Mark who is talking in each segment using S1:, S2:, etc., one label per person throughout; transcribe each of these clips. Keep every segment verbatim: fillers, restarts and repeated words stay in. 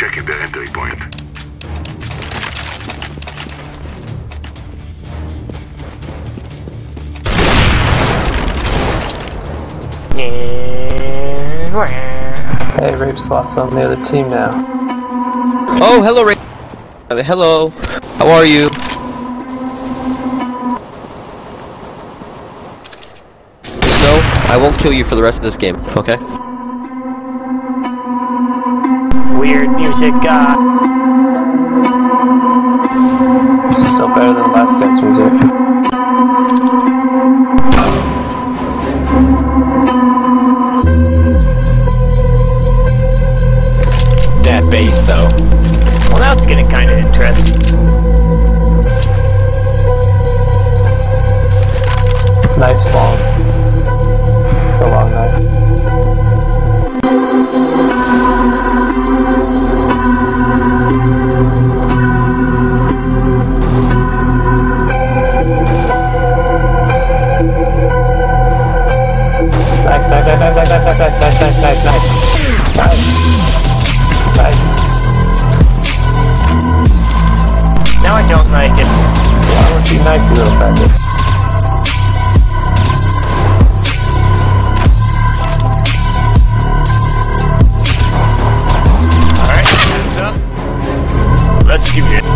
S1: Checking the entry point.
S2: Hey, Rape's lost on the other team now.
S3: Oh, hello, Rape. Uh, hello. How are you? No, I won't kill you for the rest of this game, okay?
S4: Weird music, uh...
S2: Still better than last guy's music.
S5: That bass, though.
S4: Well, now it's getting kind of interesting.
S2: Knife's long. It's a long knife. Knife, knife, knife, knife, knife, knife, knife, knife, knife, knife, knife. Knife.
S4: Now I don't like it.
S2: Why don't you knife, you little faggot?
S4: Alright, hands up. Let's give it.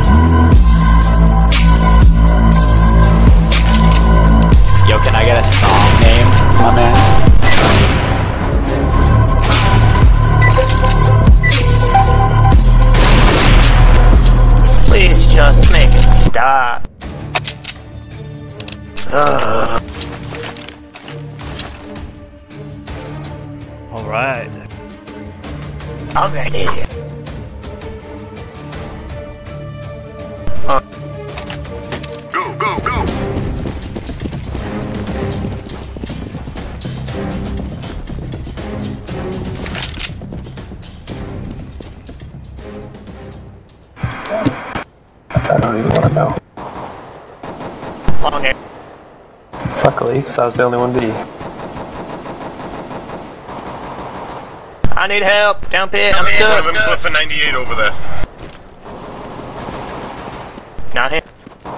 S5: Yo, can I get a song name, my man?
S4: Please just make it stop. Uh.
S6: Alright.
S4: Already. Uh.
S1: Go, go, go!
S2: I don't even want to know.
S4: Long air.
S2: Luckily, because I was the only one B.
S4: I need help. Down pit. I'm
S1: One
S4: stuck.
S1: of them's with a ninety-eight over there.
S4: Not him.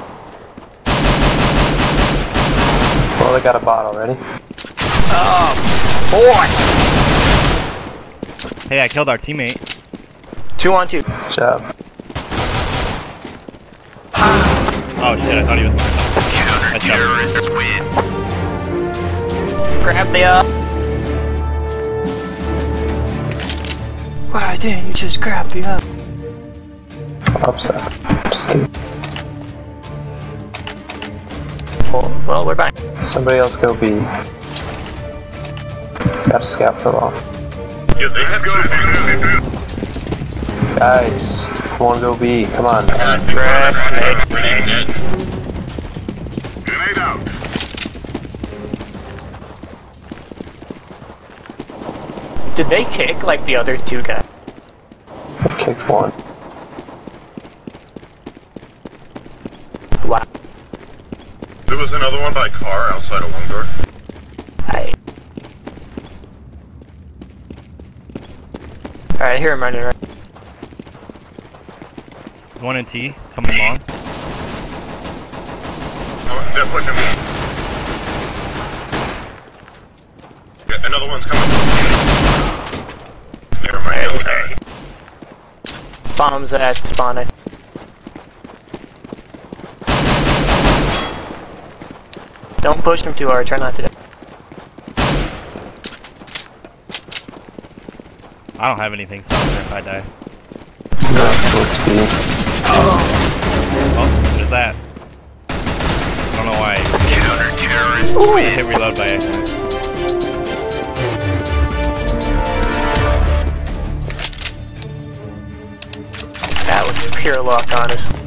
S2: Well, they got a bot already.
S4: Oh, boy.
S6: Hey, I killed our teammate.
S4: Two on two.
S2: Good job.
S6: Oh shit, I thought he was mine.
S1: Terrorists win.
S4: Grab the up. Why didn't you just grab the up?
S2: Upset. Just kidding.
S4: Well, well, we're back.
S2: Somebody else go B. Got a scout for long.
S1: Yeah, they have two.
S2: Guys, I want to go B. Come on.
S4: Grenade.
S1: Grenade. Grenade out.
S4: Did they kick like the other two guys?
S2: I kicked one.
S4: Wow.
S1: There was another one by car outside of one door.
S4: I... Alright, here I'm running right.
S6: One in T, coming along.
S1: Oh, they're pushing me. Yeah, another one's coming. Never mind.
S4: Okay. Bombs at spawn, I think. Don't push them too hard, try not to die.
S6: I don't have anything, so I don't care if I die.
S2: No, towards B.
S6: Oh, what is that? I don't know why.
S1: Counter-terrorists
S6: I
S1: win.
S6: hit reload by accident.
S4: That was pure luck, honestly.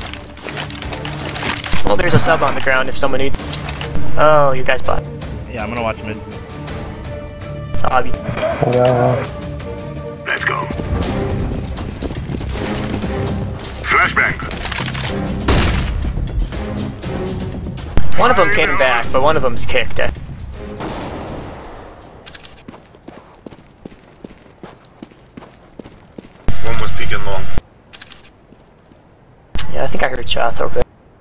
S4: Well, there's a sub on the ground if someone needs. Oh, you guys bought.
S6: Yeah, I'm gonna watch mid.
S4: Obby.
S2: Yeah.
S1: Let's go. Flashbang.
S4: One of them came back, but one of them's kicked.
S1: One was peeking long.
S4: Yeah, I think I heard shots over there.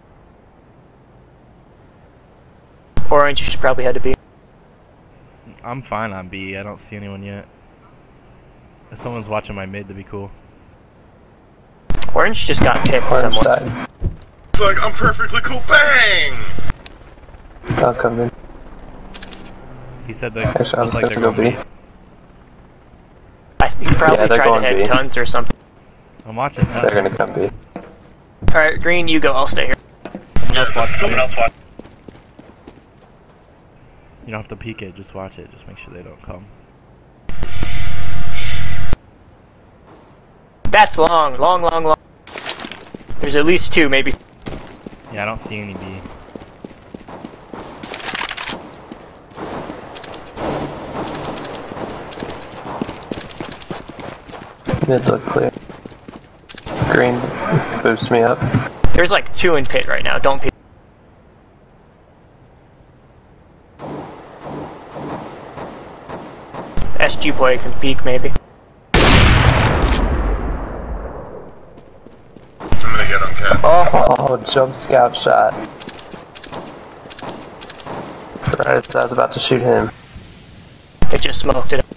S4: Orange, you should probably head to B.
S6: I'm fine on B. I don't see anyone yet. If someone's watching my mid, that'd be cool.
S4: Orange just got picked
S2: Orange
S4: somewhere.
S2: side.
S1: It's like, I'm perfectly cool. Bang!
S2: I'll come in.
S6: He said they
S2: Actually, I'm
S6: look
S2: just
S6: like they're
S2: gonna go
S6: going
S2: B.
S6: B.
S4: I think he probably
S2: Yeah, they're
S4: tried to
S2: going
S4: head
S2: B.
S4: tons or something.
S6: I'm watching tons.
S2: They're gonna come B.
S4: Alright, Green, you go, I'll stay here.
S6: Someone
S1: Yeah,
S6: else watch
S1: someone
S6: it.
S1: else watch.
S6: You don't have to peek it, just watch it. Just make sure they don't come.
S4: That's long, long, long, long. There's at least two, maybe.
S6: Yeah, I don't see any B.
S2: Mid look clear. Green boosts me up.
S4: There's like two in pit right now, don't peek. S G boy can peek, maybe.
S1: I'm gonna get on cap.
S2: Oh, jump scout shot. Right as I was about to shoot him.
S4: It just smoked it.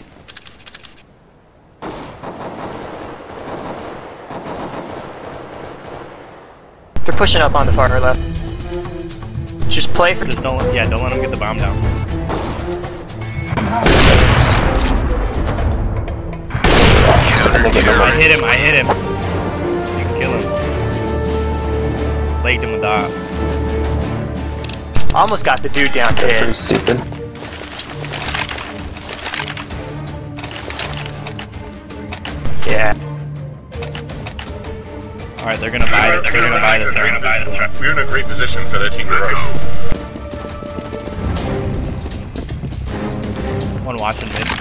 S4: They're pushing up on the far left. Just play for
S6: Just don't, yeah, don't let them get the bomb down. I hit him, I hit him. You can kill him. Lagged him with that.
S4: Almost got the dude down
S2: That's pretty
S4: pit.
S2: stupid.
S4: Yeah.
S6: Alright, they're gonna buy it. They're gonna buy this. They're gonna buy this.
S1: We're in a great position for their team to rush.
S6: One watching mid.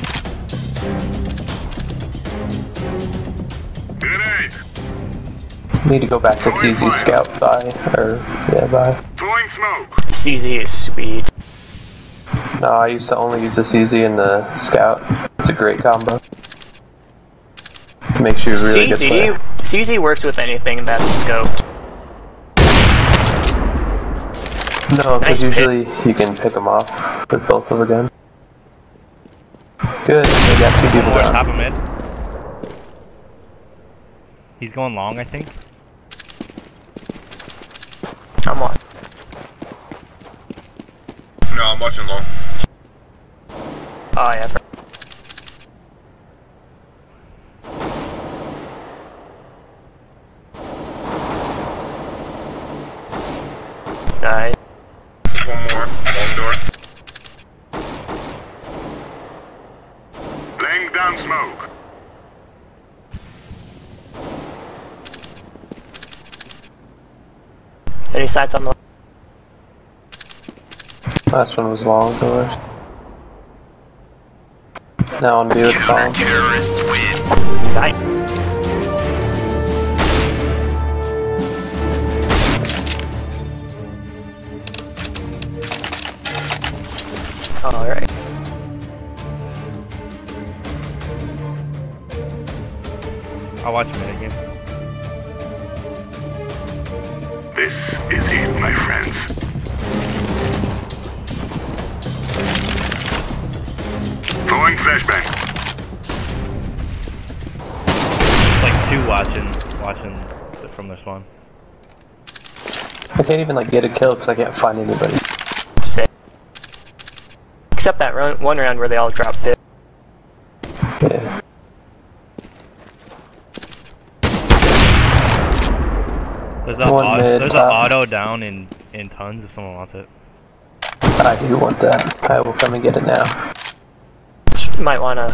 S2: Need to go back to C Z scout by, or yeah, by.
S1: Throwing smoke.
S4: C Z is sweet.
S2: No, I used to only use the C Z and the scout. It's a great combo. Makes you a really good
S4: C Z,
S2: player.
S4: C Z works with anything that's scoped.
S2: No, because
S4: Nice
S2: usually you can pick them off with both of them. Good, we got two
S6: One
S2: people
S6: more
S2: down.
S6: top of mid. He's going long, I think.
S4: I'm on.
S1: No, I'm watching long.
S4: Oh yeah. Nice.
S1: There's one more. Long door. Laying down smoke.
S4: Any sights on the
S2: Last one was long doors. Now on B with bomb.
S1: Terrorists win.
S4: night? Alright.
S6: I'll watch mid again.
S1: This is it, my friends. Throwing flashbang.
S6: It's like two watching, watching it from their spawn.
S2: I can't even like get a kill because I can't find anybody.
S4: Sick. Except that run, one round where they all dropped pit.
S2: Yeah.
S6: There's a
S2: One
S6: au-
S2: mid,
S6: there's an
S2: top.
S6: auto down in in tons if someone wants it.
S2: I do want that. I will come and get it now.
S4: You might wanna.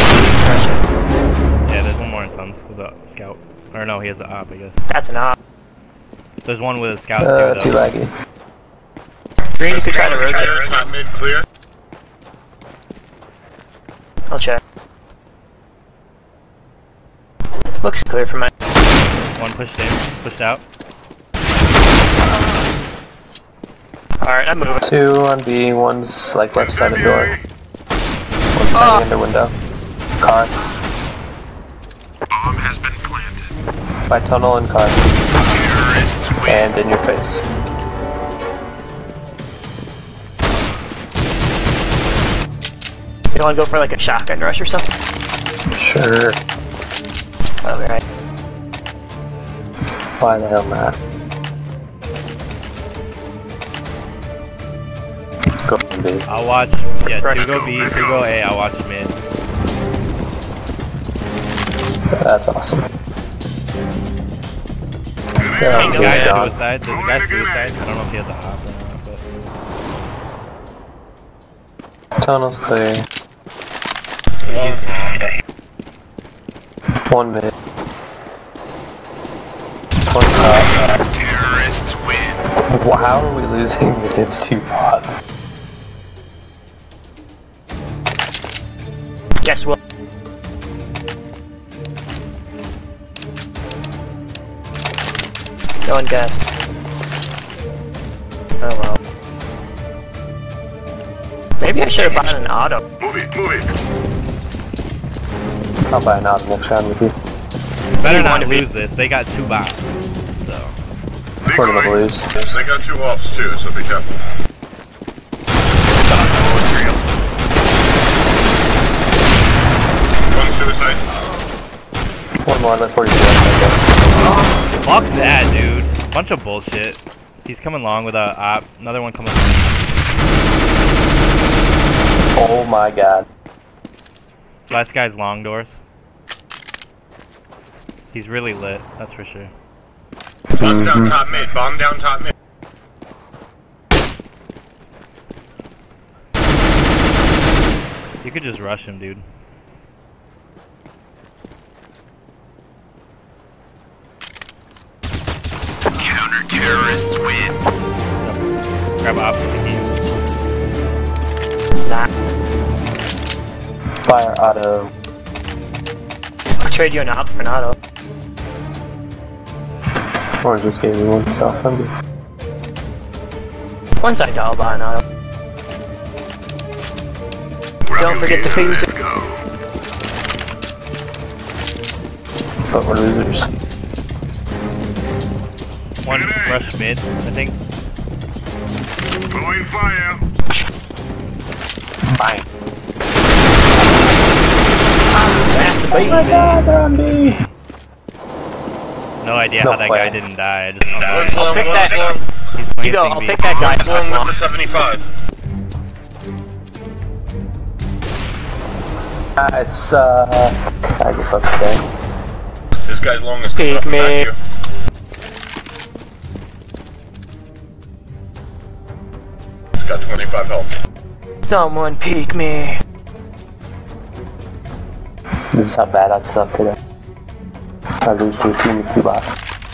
S6: Yeah, there's one more in tons with a scout. Or no, he has the op, I guess.
S4: That's an op.
S6: There's one with a scout
S2: Uh,
S6: too,
S2: too
S6: though.
S2: laggy.
S4: Green, you could try to rotate.
S1: Clear, top mid clear.
S4: I'll check. Looks clear for my.
S6: One pushed in, pushed out.
S4: Alright, I'm moving.
S2: Two on B, one's like left side of door. One's
S4: Ah.
S2: hiding under window. Car.
S1: Bomb has been planted.
S2: By tunnel and car. And in your face.
S4: You wanna go for like a shotgun rush or something?
S2: Sure.
S4: Alright.
S2: Why the hell not? Go B.
S6: I'll watch. Yeah, two go B, two go A. I'll watch mid.
S2: That's awesome.
S6: There's
S2: Yeah,
S6: a
S2: good
S6: guy
S2: shot.
S6: suicide. There's a guy suicide. I don't know if he has a hop or not, but
S2: Tunnel's clear.
S6: he's long.
S2: One mid. One top.
S1: Terrorists win.
S2: Wow, how are we losing against two bots?
S4: Guess what? No one guessed. Oh well. Maybe I should have bought an auto.
S1: Move it, move it.
S2: I'll buy an auto next round with you.
S6: Better
S4: You
S6: not
S4: wanna be-
S6: lose this. They got two bots. So
S2: We're gonna lose.
S1: They got two ops too, so be careful. One suicide.
S2: One more, let forty-two.
S6: fuck that, dude. Bunch of bullshit. He's coming long with a op. Another one coming.
S2: Oh my god.
S6: Last guy's long doors. He's really lit. That's for sure.
S1: Bomb down top mid. Bomb down top mid.
S6: You could just rush him, dude.
S1: Counter-terrorists win.
S6: Grab ops if you can.
S4: Nah.
S2: Fire auto.
S4: I'll trade you an op for an auto.
S2: Or just gave me one self. I'm good.
S4: Once I I'll buy an auto. Don't forget to fuse it.
S2: But we're losers.
S6: One rush mid, I think.
S1: Throwing fire.
S2: Fine.
S4: That's the bait.
S2: they're on B!
S6: No idea
S2: No
S6: how that
S2: play.
S6: guy didn't die. I just don't
S1: One's
S6: know.
S1: long,
S4: pick
S1: one's
S4: that.
S1: long.
S6: He's
S4: You
S6: planting
S4: go, I'll
S6: me.
S4: pick that guy.
S1: One's long with the seventy-five.
S2: Nice, uh... I get fucked today.
S1: This guy's long is coming up
S4: Peek
S1: the back
S4: me.
S1: here. He's got twenty-five health.
S4: Someone peek me.
S2: This is how bad I suck today. I lose to a team with two bots.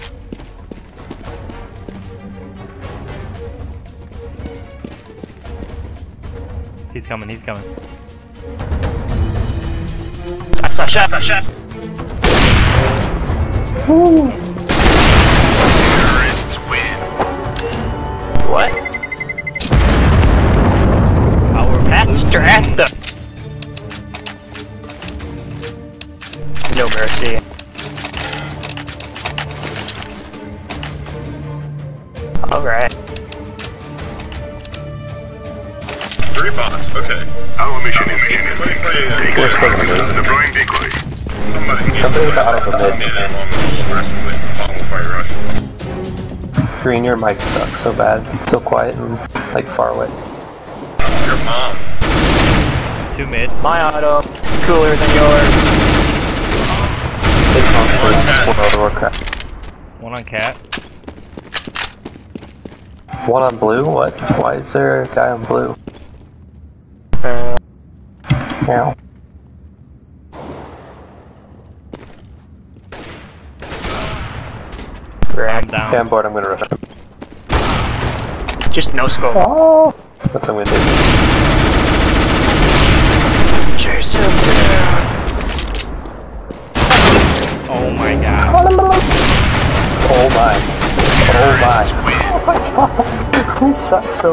S6: He's coming, he's coming.
S4: I saw shot, I shot.
S1: Terrorists win.
S4: What?
S6: Power
S4: That's Strata. No mercy. Alright.
S1: Three bots, okay.
S7: Our mission is
S1: Somebody play uh,
S2: We're so good.
S7: deploying decoy.
S1: Somebody needs
S2: Somebody's
S1: to
S2: out of the mid.
S1: mid and one rest of it. Bottom fire rush.
S2: Green, your mic sucks so bad. It's so quiet and, like, far away.
S1: Your mom.
S6: Two mid.
S4: My auto is cooler than yours.
S2: Big
S1: One
S2: confidence,
S1: cat.
S2: World of Warcraft.
S6: One on cat.
S2: One on blue? What? Why is there a guy on blue?
S4: Uh,
S2: Meow.
S6: I'm
S4: Grab.
S2: Okay,
S6: down.
S2: I'm bored, I'm gonna rush him.
S4: Just no scope.
S2: Oh! That's what I'm gonna do.
S4: Chase him down.
S6: Oh my god.
S2: Oh my. Oh my. We suck so.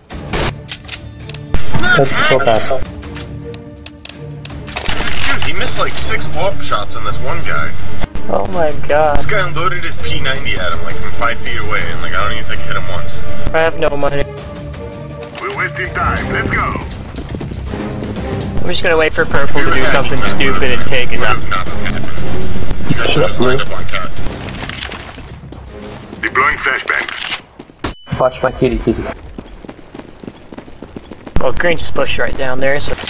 S2: That's so bad.
S1: Dude, he missed like six op shots on this one guy.
S4: Oh my god.
S1: This guy unloaded his P ninety at him like from five feet away, and like I don't even think I hit him once.
S4: I have no money.
S7: We're wasting time. Let's go.
S4: I'm just gonna wait for purple to do something stupid and take it up.
S1: You guys should just lined up on cat.
S7: Deploying flashbang.
S2: Watch my kitty kitty.
S4: Well, green just pushed right down there, so.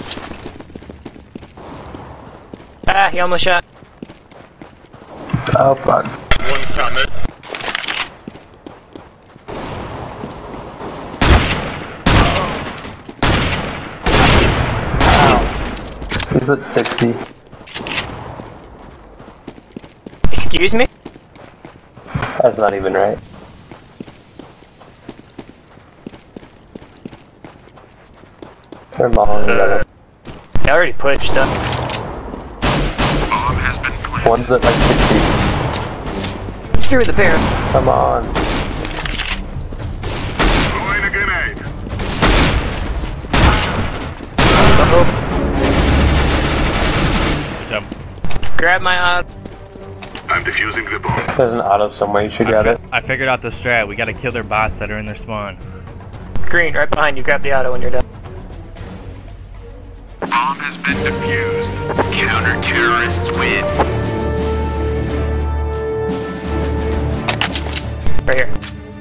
S4: Ah, he almost shot.
S2: Oh, fuck.
S1: One's top mid.
S2: He's at sixty.
S4: Excuse me?
S2: That's not even right. They're mauling together.
S4: I already pushed up.
S7: Bomb has been planted.
S2: One's at like sixty.
S4: Through the pair.
S2: Come on.
S7: Throwing a grenade.
S4: Uh-oh.
S6: Good job.
S4: Grab my odd.
S7: I'm defusing the bomb.
S2: There's an auto somewhere, you should
S6: I,
S2: grab
S6: fi
S2: it.
S6: I figured out the strat. We gotta kill their bots that are in their spawn.
S4: Green, right behind you. Grab the auto when you're done.
S7: Bomb has been defused. Counter-terrorists win.
S4: Right here.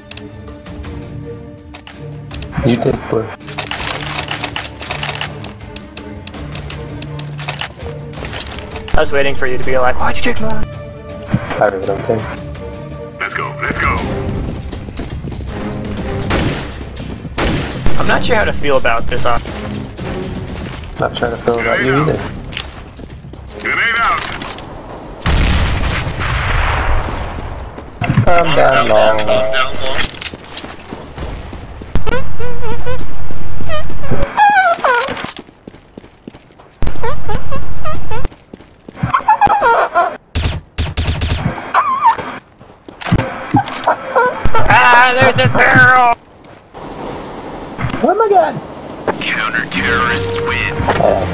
S2: You take blue.
S4: I was waiting for you to be like, why'd you take mine?
S2: I really don't care.
S7: Let's go. Let's go.
S4: I'm not sure how to feel about this option.
S2: Not trying to feel about you either.
S7: Grenade out.
S2: Calm down,
S1: Down, down,
S2: long.
S1: down, down, long.
S4: Ah, there's a barrel!
S2: Oh my god!
S7: Counter-terrorists win.
S2: Uh,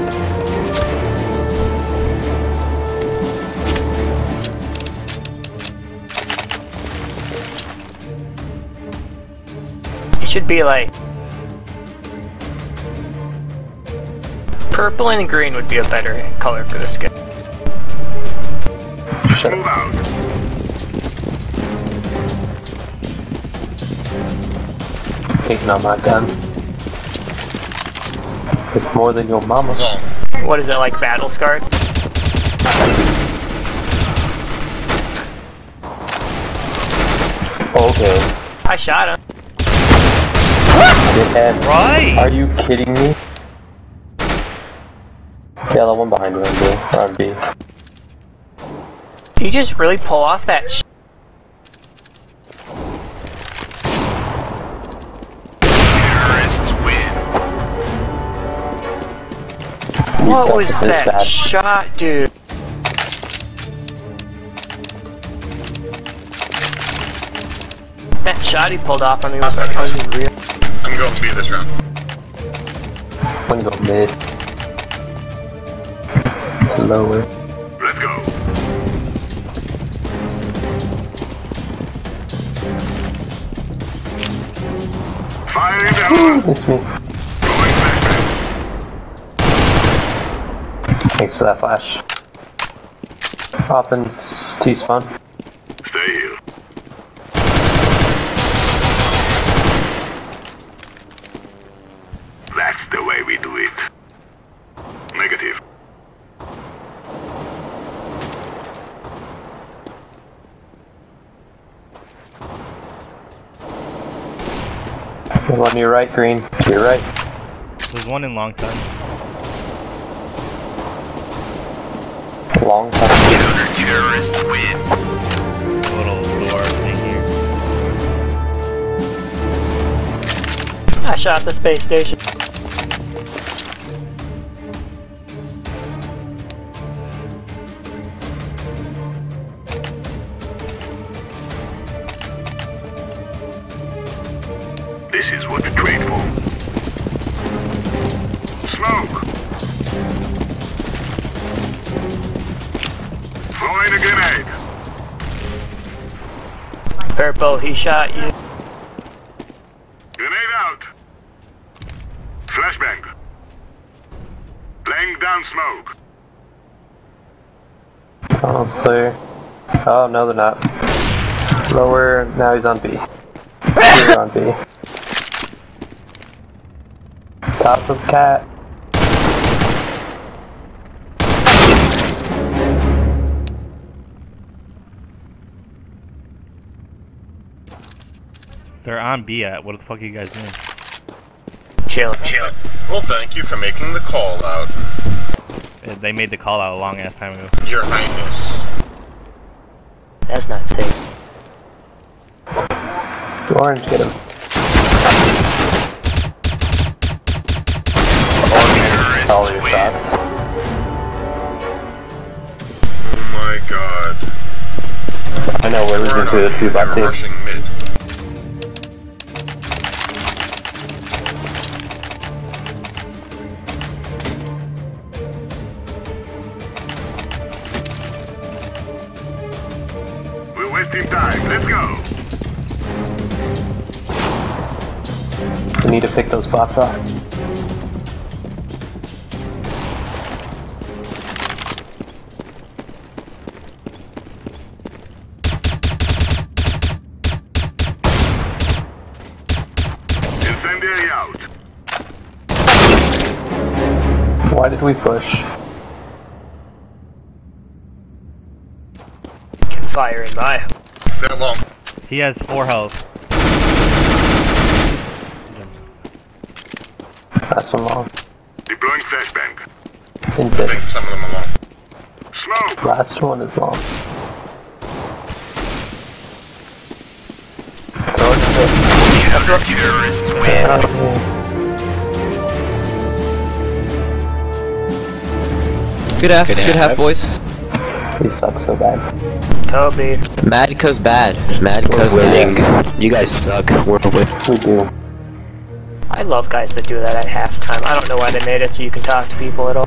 S4: It should be like... Purple and green would be a better color for this skin.
S2: shut
S7: Move
S2: up.
S7: out.
S2: Taking on my gun. It's more than your mama.
S1: Long.
S4: What is it, like battle scarred?
S2: Okay.
S4: I shot him.
S2: Dickhead.
S6: Right!
S2: Are you kidding me? Yeah, the one behind you on B. On B.
S4: You just really pull off that sh
S7: Terrorists win.
S4: What
S2: suck
S4: was
S2: at this
S4: that
S2: bad.
S4: shot, dude? That shot he pulled off on me was like unreal.
S1: I'm going B this round.
S2: When you go mid. To lower.
S7: Let's go. Firing down.
S2: Miss me.
S7: Throwing flashbang.
S2: Thanks for that flash. Poppins T-spawn.
S7: Stay here. That's the way we do it. Negative.
S2: One to your right, green. To your right.
S6: There's one in long tons.
S2: Long time.
S7: Counter-terrorists win.
S6: A little door thing here.
S4: I shot the space station.
S7: This is what to trade for. Smoke.
S4: Purple, he shot you.
S7: Grenade out. Flashbang. Laying down smoke.
S2: Tunnel's clear. Oh, no, they're not. Lower, now he's on B. You're on B. Top of cat.
S6: They're on B at. What the fuck are you guys doing?
S4: Chill, chill.
S1: Well, thank you for making the call out.
S6: Uh, They made the call out a long ass time ago.
S1: Your Highness.
S4: That's not safe.
S2: Orange, get him. All your shots.
S1: Oh my god.
S2: I know we're losing to the two bot
S1: They're
S2: team.
S1: rushing mid.
S7: We're wasting time. Let's go.
S2: We need to pick those bots off.
S7: Incendiary out.
S2: Why did we push?
S4: Can fire in my.
S1: They're long.
S6: He has four health.
S2: Last one long.
S7: Deploying flashbang.
S2: In
S1: I
S2: dead.
S1: think some of them are long.
S7: Smoke.
S2: Last one is long.
S7: Counter-terrorists win.
S2: Yeah.
S3: Good half, good, half, boys.
S2: We suck so bad.
S4: Toby.
S3: Madco's bad. Madco's
S5: Winning.
S3: bad.
S5: You guys suck. We're winning.
S2: We do.
S4: I love guys that do that at halftime. I don't know why they made it so you can talk to people at all.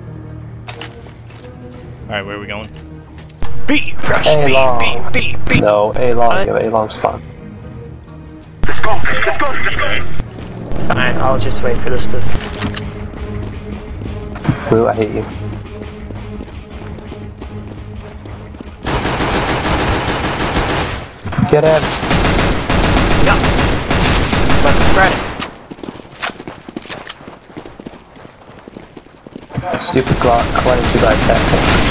S6: Alright, where are we going?
S4: B, rush,
S2: A
S4: B,
S2: long.
S4: B, B, B.
S2: No, A long,
S4: What?
S2: give A long spawn.
S7: Let's go. Let's go. Let's go.
S4: Fine, I'll just wait for this to.
S2: Blue, I hate you. Get in.
S4: No. Let's spread it.
S2: Stupid Glock twenty-two by ten.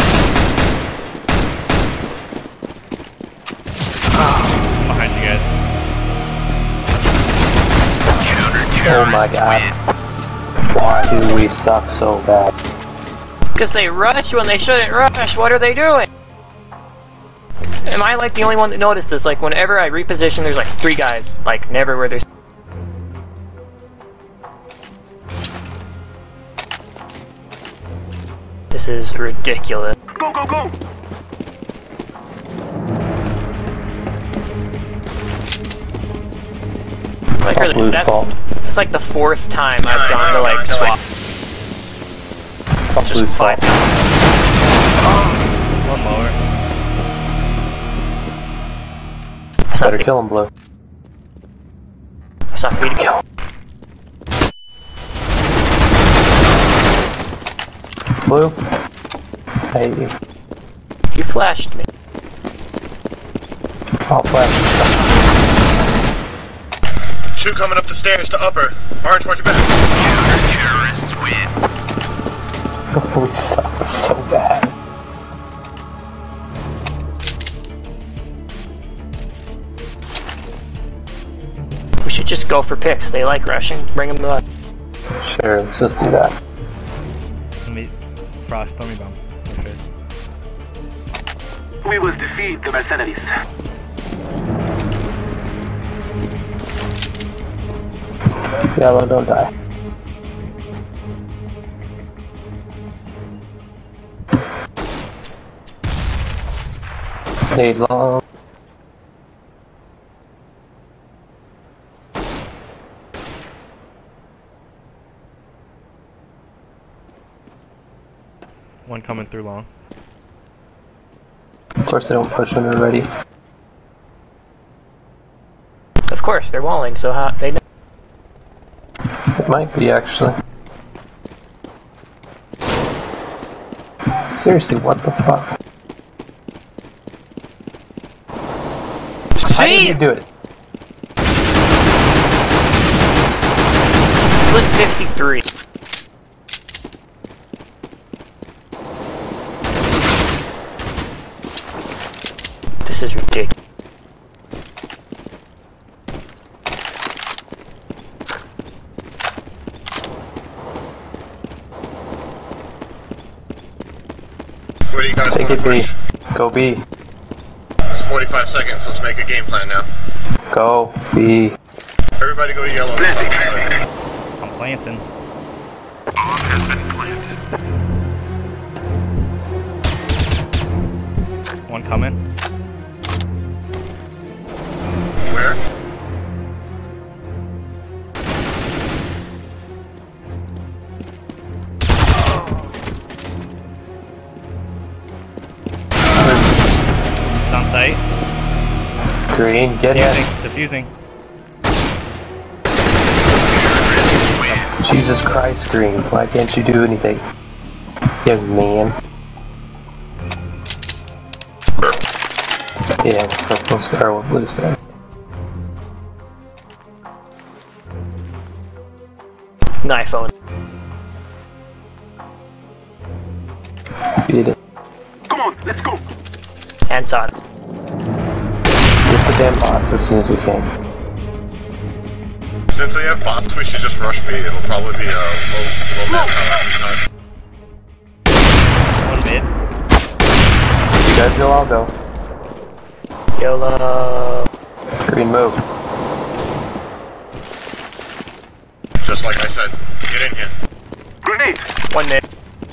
S6: Behind you guys.
S2: Oh my god. Why do we suck so bad?
S4: Because they rush when they shouldn't rush. What are they doing? Am I like the only one that noticed this? Like whenever I reposition, there's like three guys. Like never where there's. This is ridiculous.
S7: Go, go, go.
S4: Like
S2: All
S4: really,
S2: Blue's
S4: that's,
S2: fault.
S4: that's like the fourth time I've gone to like swap.
S2: It's all Blue's fault.
S6: One lower.
S4: I saw
S2: Better
S4: feed-
S2: kill him, Blue.
S4: I saw feed kill.
S2: Blue? I hate you.
S4: You flashed me.
S2: I'll flash you something.
S1: Two coming up the stairs to upper. Orange, watch your back.
S7: Counter-terrorists win.
S2: We suck so bad.
S4: We should just go for picks. They like rushing. Bring them to us.
S2: Sure, let's just do that.
S6: Let me. Frost, throw me bomb. Okay.
S7: We will defeat the mercenaries.
S2: Yellow, don't die. Need long.
S6: One coming through long.
S2: Of course they don't push when they're ready.
S4: Of course, they're walling, so how they know.
S2: It might be, actually. Seriously, what the fuck? How did you do it?
S4: Split fifty-three. This is ridiculous.
S1: Where do you guys
S2: Take
S1: want
S2: it
S1: to
S2: B.
S1: push?
S2: Go B.
S1: It's forty-five seconds. Let's make a game plan now.
S2: Go B.
S1: Everybody go to yellow.
S6: I'm planting.
S7: Bomb has been planted.
S6: One coming.
S1: Where?
S6: It's on site.
S2: Green, get
S6: Defusing.
S2: in.
S6: Defusing.
S2: Jesus Christ, Green. Why can't you do anything? Young man. Yeah, purple star with blue star.
S4: Knife on.
S2: Beat it.
S7: Come on, let's go.
S4: Hands on.
S2: Get the damn bots as soon as we can.
S1: Since they have bots, we should just rush B. It'll probably be a low, low manpower every time.
S6: One mid.
S2: You guys go, I'll go.
S4: YOLO.
S2: Green, move.
S1: Just like I said, get in here.
S7: Grenade.
S4: One mid.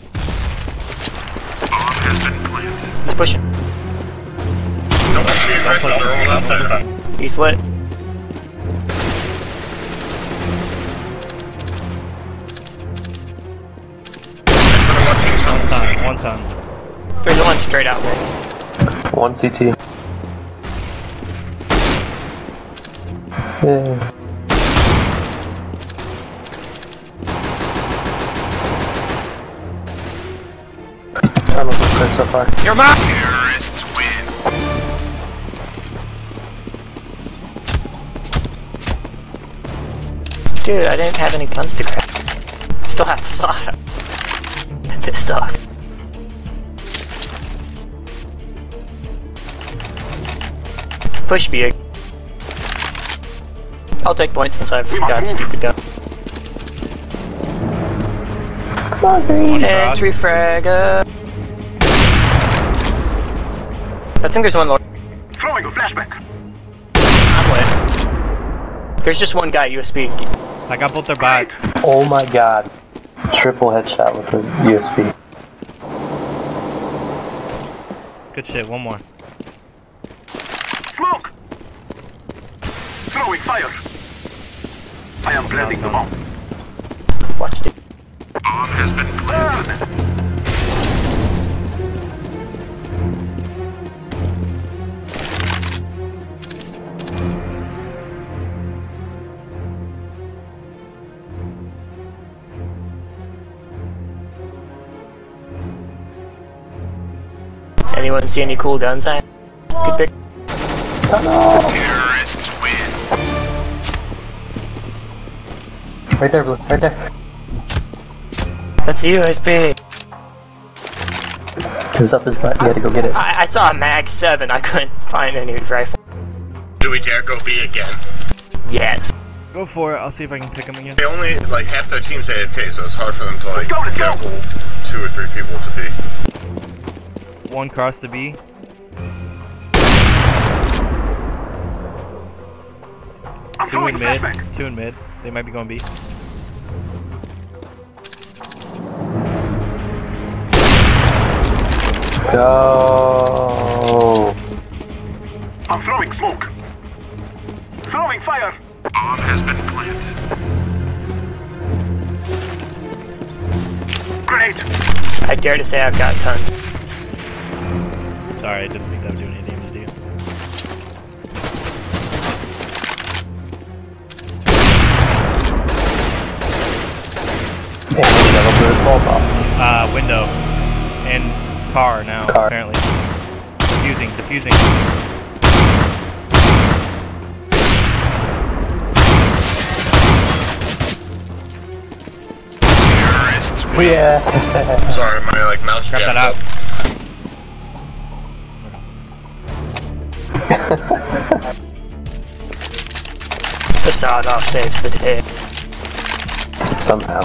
S7: Bomb has been planted.
S4: He's pushing.
S1: Don't be aggressive, they're all out there.
S4: He's lit.
S6: One ton. One ton.
S4: There's one straight out there.
S2: One C T. Yeah. Tunnels is clear so far.
S4: Your mark!
S7: Terrorists win.
S4: Dude, I didn't have any guns to grab. Still have to saw it. This sucks. Push B. I'll take points since I've got a stupid gun.
S2: Come on, Green.
S4: Entry fragger. I think there's one lower.
S7: Throwing a flashback.
S4: I'm lit. There's just one guy, U S B.
S6: I got both their bots.
S2: Oh my god. Triple headshot with the U S B.
S6: Good shit. One more.
S7: Smoke. Throwing fire. I am planting the bomb.
S4: Watch it.
S7: Bomb has been planted.
S4: Anyone see any cool guns? I good pick.
S7: Terrorists win.
S2: Right there, Blue. Right there.
S4: That's U S B.
S2: He was up his butt. You had to go get it.
S4: I, I saw a mag seven. I couldn't find any rifle.
S1: Do we dare go B again?
S4: Yes.
S6: Go for it. I'll see if I can pick them again.
S1: They only, like, half their team's A F K, so it's hard for them to, like,
S7: Let's go, let's
S1: get a
S7: go.
S1: whole two or three people to B.
S6: One cross to B.
S7: I'm
S6: Two
S7: throwing
S6: in
S7: a
S6: mid.
S7: flashback.
S6: Two in mid. They might be going B.
S2: Go.
S7: I'm throwing smoke. Throwing fire. Bomb has been planted. Grenade.
S4: I dare to say I've got tons.
S6: Sorry, I didn't think that would do any damage to you.
S2: And the yellow blew his balls off.
S6: Uh, window. And car now,
S2: Car.
S6: apparently. Diffusing, diffusing.
S2: Yeah.
S1: Sorry, my like mouse
S6: Grab that
S1: jammed
S6: out.
S1: up.
S4: The sawed off saves the day.
S2: Somehow.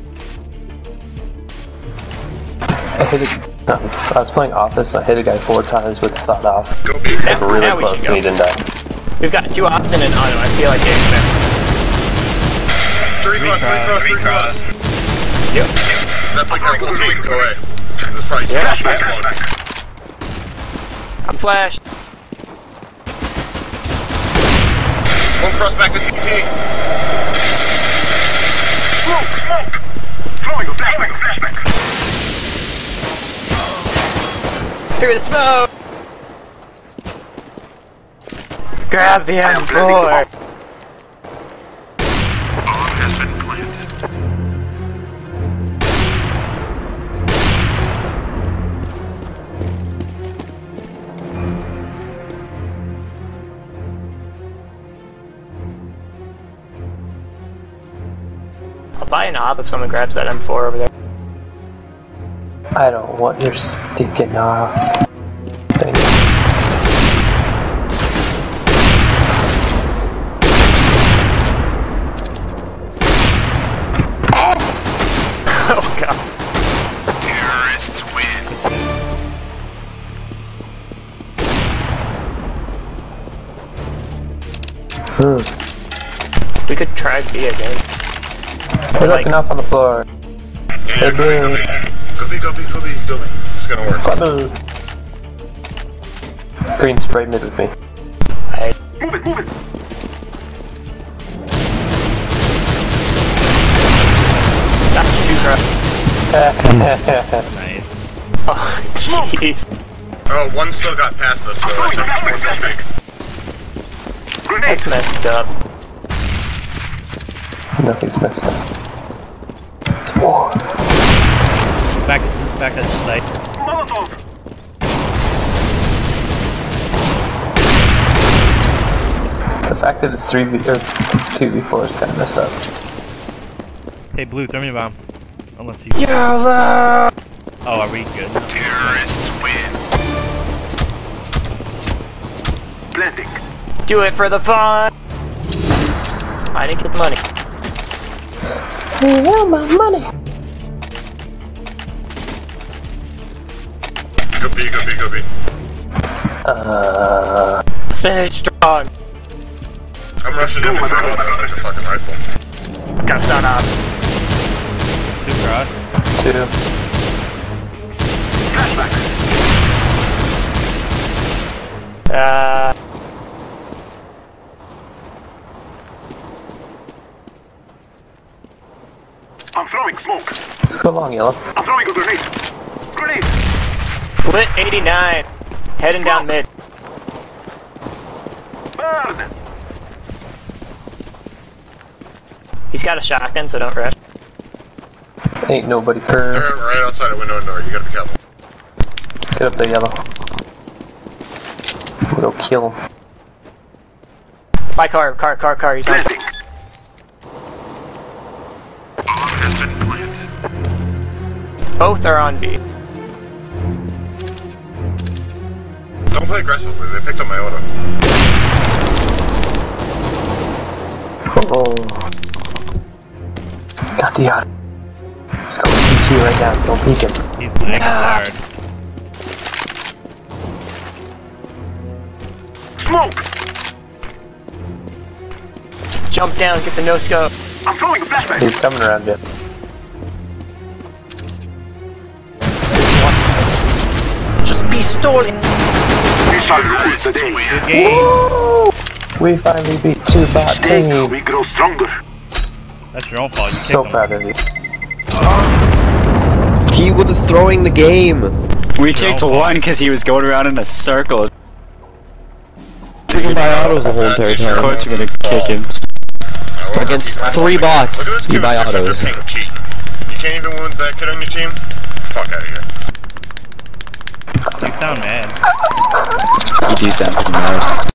S2: I hit a, no, I was playing Office, I hit a guy four times with the sawed off.
S1: Go B.
S2: Like
S4: Now-
S2: really
S4: now we
S2: close
S4: should
S2: and he
S4: go.
S2: didn't die.
S4: We've got two ops and an auto. I feel like getting them.
S1: Three cross, three cross, three cross.
S4: Yep.
S1: That's like our whole team. Go away. There's probably two
S4: Yeah.
S1: yeah. Spawn.
S4: I'm flashed.
S1: One cross back to C T.
S7: Smoke, smoke. Throwing a flashback, flashback.
S4: Through the smoke. Grab the M four.
S7: Bomb has been planted.
S4: I'll buy an op if someone grabs that M four over there.
S2: I don't want your stinking uh thing.
S4: Oh god.
S7: Terrorists win.
S2: Hmm.
S4: We could try B again.
S2: They're
S4: Like-
S2: looking up on the floor.
S1: Yeah,
S2: Hey,
S1: go B, go B. Go B, go B, go B, go B. It's gonna work.
S2: Bubble. Green spray mid with me.
S4: I,
S7: Move it, move it.
S4: that's two cross.
S6: Nice.
S4: Oh, jeez.
S1: Oh, one still got past us, so I
S7: Throwing a
S1: think
S7: flashback,
S1: one's on B.
S7: flashback. Grenade.
S4: That's messed up.
S2: Nothing's messed up. It's war.
S6: Back, back at the site.
S7: Molotov.
S2: The fact that it's three v or two v four is kind of messed up.
S6: Hey, Blue, throw me a bomb. Unless you.
S4: YOLO!
S6: Oh, are we good?
S7: Terrorists win. Planting.
S4: Do it for the fun! I didn't get the money.
S2: Yeah, my money.
S1: Go B, go B, go B.
S2: Uh,
S4: Finish strong.
S1: I'm rushing in with the fucking rifle.
S4: Got a sound off.
S6: Two crossed.
S2: two.
S7: Flashback.
S4: Uh,
S7: I'm throwing smoke.
S2: Let's go long, yellow.
S7: I'm throwing a grenade. Grenade.
S4: lit eighty-nine. Heading down mid.
S7: Burn.
S4: He's got a shotgun, so don't rush.
S2: Ain't nobody
S1: They're
S2: curve.
S1: right outside a window and door. You gotta be careful.
S2: Get up there, yellow. We'll kill him.
S4: My car, car, car, car. He's on.
S7: Planting. Bomb has been planted.
S4: Both are on B.
S1: Don't play aggressively. They picked up my auto.
S2: Oh. Got the auto. Let's go C T right now. Don't peek him.
S6: He's taking hard.
S7: Smoke.
S4: Jump down, get the no scope.
S7: I'm throwing a flashback.
S2: He's coming around you.
S4: Just be stolen.
S7: We shall rule the day.
S6: Good game.
S2: Woo! We finally beat two bot
S7: Day,
S2: team.
S7: we grow stronger.
S6: That's your own fault. You
S2: So
S6: kicked him.
S2: proud of you.
S3: He was throwing the game.
S5: We kicked one because he was going around in a circle.
S3: Taking by autos the whole entire
S5: Of
S3: time.
S5: course we're gonna kick him.
S1: I won't
S3: Against
S1: hurt you guys.
S3: three bots,
S1: Look at this
S3: you
S1: dude,
S3: buy
S1: six hundred
S3: autos.
S1: ping cheat. You can't even win with that kid on your team? Fuck out of here.
S6: You sound mad.
S5: You do sound pretty mad.